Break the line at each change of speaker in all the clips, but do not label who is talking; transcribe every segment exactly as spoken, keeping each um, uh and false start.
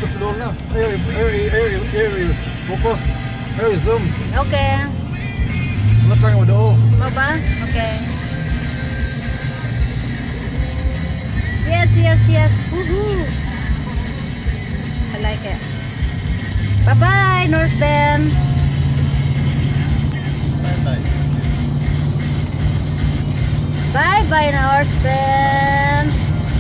Doon na. Air, air, air, air, air. Focus. Air, zoom.
Okay.
Ulat lang mo doon.
Baba? Okay. Yes, yes, yes. Woohoo! I like it. Bye-bye, North Bend.
Bye-bye.
Bye-bye, North Bend.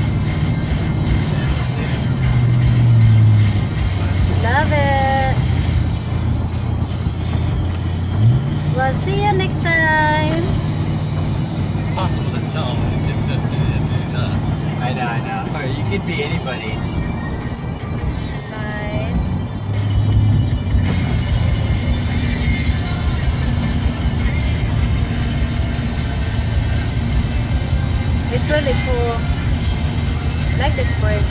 Love it. We'll see you next time.
Impossible to tell. It just doesn't. It's, uh, I know, I know. Or you could be anybody.
Nice. It's really cool. I like this bridge.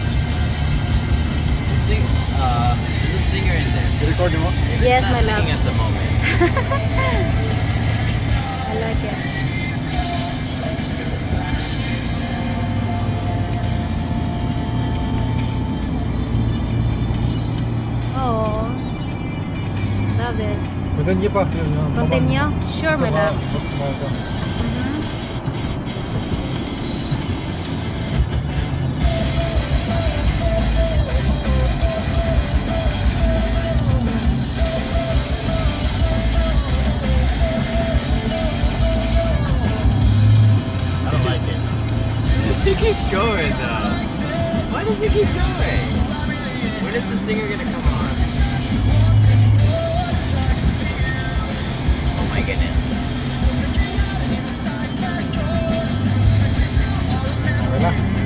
The sing, uh, there's a singer in there.
You recording mo?
Yes,
Not
my love.
singing at the moment.
I like it. Oh, love this.
Continue pa.
Continue? Sure, my love.
Mhm.
I don't like it. He keeps going though. Why does he keep going? When is the singer gonna come on? Oh my goodness.
Okay na.